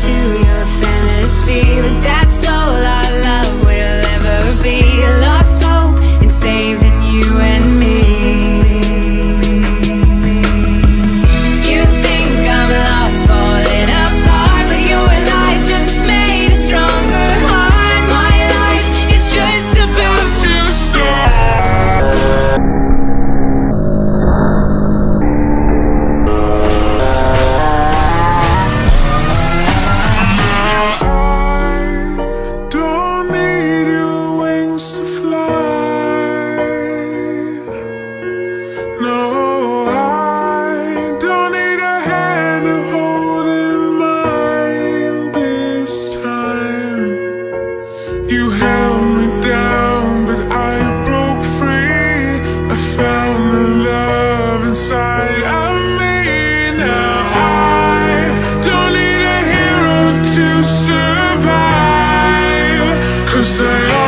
to your fantasy, but that's all our love will ever be. Lost hope in saving you and me. You think I'm lost, falling apart, but your lies just made a stronger heart. My life is just about to start. You held me down, but I broke free. I found the love inside of me. Now I don't need a hero to survive, 'cause I